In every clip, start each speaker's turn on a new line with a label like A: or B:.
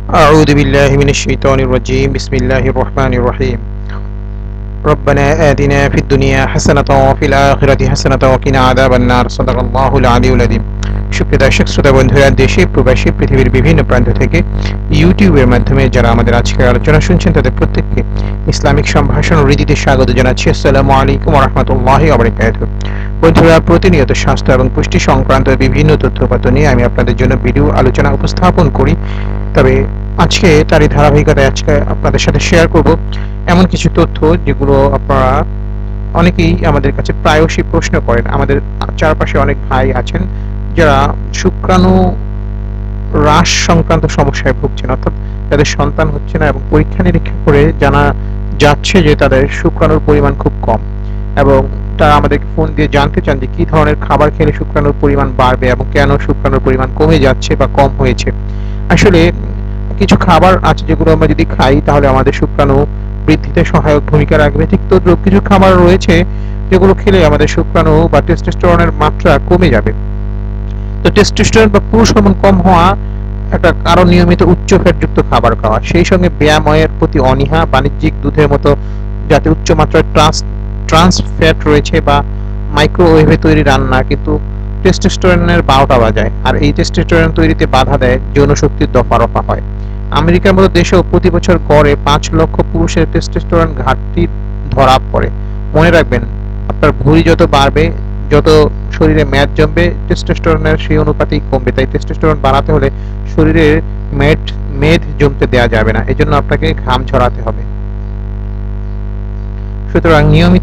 A: أعوذ بالله من الشيطان الرجيم بسم الله الرحمن الرحيم ربنا آتنا في الدنيا حسنة وفي الآخرة حسنة وقنا عذاب النار صدق الله العلي العظيم সুপ্রিয় দর্শক শ্রোতা বন্ধুরা, দেশে প্রবাসী পৃথিবীর বিভিন্ন প্রান্ত থেকে ইউটিউবের মাধ্যমে যারা আমাদের আজকের আলোচনা শুনছেন তাদের প্রত্যেককে ইসলামিক সম্ভাষণ রীতিতে স্বাগত জানাচ্ছি। আসসালামু আলাইকুম ওয়া রাহমাতুল্লাহি ওয়া বারাকাতুহু। বন্ধুরা, প্রতিনিয়ত স্বাস্থ্য এবং পুষ্টি সংক্রান্ত বিভিন্ন তথ্যপাত্র নিয়ে আমি আপনাদের জন্য ভিডিও আলোচনা উপস্থাপন করি। তবে আজকে তারই ধারাবাহিকতায় আজকে আপনাদের সাথে শেয়ার করব এমন কিছু তথ্য যেগুলো আপনারা অনেকেই আমাদের কাছে প্রায়শই প্রশ্ন করেন। আমাদের চারপাশে অনেক ভাই আছেন যারা শুক্রাণু হ্রাস সংক্রান্ত সমস্যায় ভুগছেন, অর্থাৎ তাদের সন্তান হচ্ছে না এবং পরীক্ষা নিরীক্ষা করে জানা যাচ্ছে যে তাদের শুক্রাণুর পরিমাণ খুব কম, এবং তারা আমাদেরকে ফোন দিয়ে জানতে চান যে কি ধরনের খাবার খেলে শুক্রাণুর পরিমাণ বাড়বে এবং কেন শুক্রাণুর পরিমাণ কমে যাচ্ছে বা কম হয়েছে। আসলে কিছু খাবার আছে যেগুলো আমরা যদি খাই তাহলে আমাদের শুক্রাণু বৃদ্ধিতে সহায়ক ভূমিকা রাখবে, ঠিক তো কিছু খাবার রয়েছে যেগুলো খেলে আমাদের শুক্রাণু বা টেস্টোস্টেরনের মাত্রা কমে যাবে। তো টেস্টোস্টেরন বা পুরুষ হরমোন কম হওয়া একটা কারণ নিয়মিত উচ্চ ফ্যাটযুক্ত খাবার খাওয়া, সেই সঙ্গে ব্যায়ামের প্রতি অনীহা, বাণিজ্যিক দুধের মতো যাতে উচ্চ মাত্রায় ট্রান্স ফ্যাট রয়েছে বা মাইক্রোওয়েভে তৈরি রান্না কিন্তু টেস্টোস্টেরনের 12টা বাজায়, আর এই টেস্টোস্টেরন তৈরিতে বাধা দেয়, যৌন শক্তির দফা হয়। আমেরিকার মতো দেশেও প্রতি বছর গড়ে 5 লক্ষ পুরুষের টেস্টোস্টেরন ঘাটতি ধরা পড়ে। মনে রাখবেন, আপনার ভুঁড়ি যত বাড়বে, যত শরীরে মেদ জমবে, টেস্টোস্টেরনের সেই অনুপাতেই কমবে। তাই টেস্টোস্টেরন বাড়াতে হলে শরীরে মেদ জমতে দেওয়া যাবে না, এজন্য আপনাকে ঘাম ঝরাতে হবে। সুতরাং নিয়মিত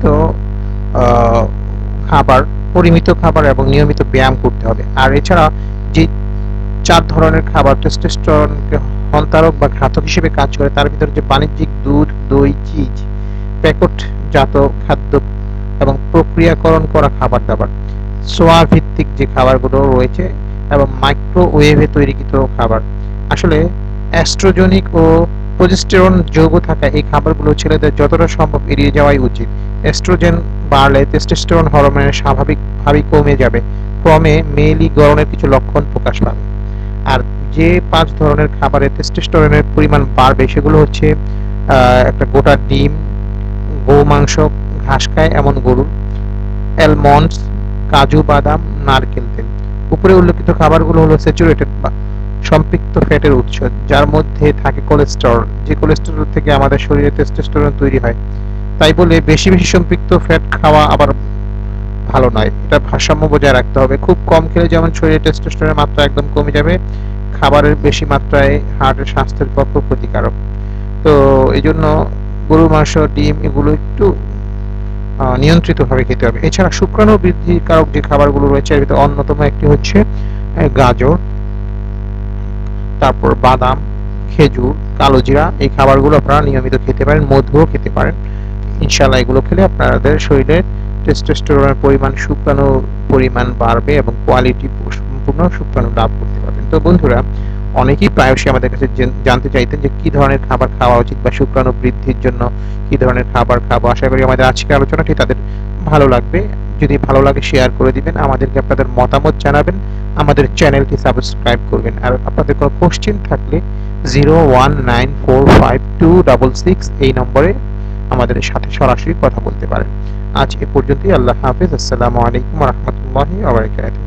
A: খাবার, পরিমিত খাবার এবং নিয়মিত ব্যায়াম করতে হবে। আর এছাড়া যে 4 ধরনের খাবার টেস্টোস্টেরনকে হন্তারক বা ঘাতক হিসেবে কাজ করে তার ভিতরে যে বাণিজ্যিক দুধ, দই, চিজ, প্যাকেটজাত খাদ্য এবং প্রক্রিয়াকরণ করা খাবার দাবার, সোয়া ভিত্তিক যে খাবারগুলো রয়েছে এবং মাইক্রোওয়েভে তৈরিকৃত খাবার, আসলে অ্যাস্ট্রোজেনিক ও প্রোজেস্টেরন যৌগ থাকা এই খাবারগুলো ছেলেদের যতটা সম্ভব এড়িয়ে যাওয়াই উচিত। এস্ট্রোজেন বাড়লে টেস্টোস্টেরন হরমোনের স্বাভাবিকভাবেই কমে যাবে, ক্রমে মেয়েলি গড়নের কিছু লক্ষণ প্রকাশ পাবে। আর যে 5 ধরনের খাবারে টেস্টোস্টেরনের পরিমাণ বাড়বে সেগুলো হচ্ছে একটা গোটা ডিম, গো মাংস, ঘাস খায় এমন গরু, অ্যালমন্ডস, কাজু বাদাম, নারকেল তেল। উপরে উল্লেখিত খাবারগুলো হলো স্যাচুরেটেড বা সম্পৃক্ত ফ্যাটের উৎস, যার মধ্যে থাকে কোলেস্টেরল, যে কোলেস্টেরল থেকে আমাদের শরীরে টেস্টোস্টেরন তৈরি হয়। তাই বলে বেশি সম্পৃক্ত ফ্যাট খাওয়া আবার ভালো নয়, এটা ভারসাম্য বজায় রাখতে হবে। খুব কম খেলে যেমন শরীরে টেস্টোস্টেরনের মাত্রা একদম কমে যাবে, খাবারের বেশি মাত্রায় হার্টের স্বাস্থ্যের পক্ষে ক্ষতিকারক। তো এই জন্য গরুর মাংস, ডিম এগুলো একটু নিয়ন্ত্রিতভাবে খেতে হবে। এছাড়া শুক্রাণু বৃদ্ধিকারক যে খাবারগুলো রয়েছে এর ভিতরে অন্যতম একটি হচ্ছে গাজর, তারপর বাদাম, খেজুর, কালোজিরা, এই খাবারগুলো আপনারা নিয়মিত খেতে পারেন, মধুও খেতে পারেন। ইনশাআল্লাহ এগুলো খেলে আপনাদের শরীরে টেস্টোস্টেরনের পরিমাণ, শুক্রাণুর পরিমাণ বাড়বে এবং কোয়ালিটি সম্পূর্ণ শুক্রাণু লাভ করতে পারবেন। তো বন্ধুরা, অনেকেই প্রায়শই আমাদের কাছে জানতে চাইতেন যে কি ধরনের খাবার খাওয়া উচিত বা শুক্রাণু বৃদ্ধির জন্য কি ধরনের খাবার খাবো। আশা করি আমাদের আজকের আলোচনাটি তাদের ভালো লাগবে। যদি ভালো লাগে শেয়ার করে দিবেন, আমাদেরকে আপনাদের মতামত জানাবেন, আমাদের চ্যানেলটি সাবস্ক্রাইব করবেন। আর আপনাদের কোনো কোশ্চেন থাকলে 01945266 এই নম্বরে আমাদের সাথে সরাসরি কথা বলতে পারেন। আজ এ পর্যন্তই। আল্লাহ হাফেজ। আসসালামু আলাইকুম ওয়া রাহমাতুল্লাহি ওয়া বারাকাতুহু।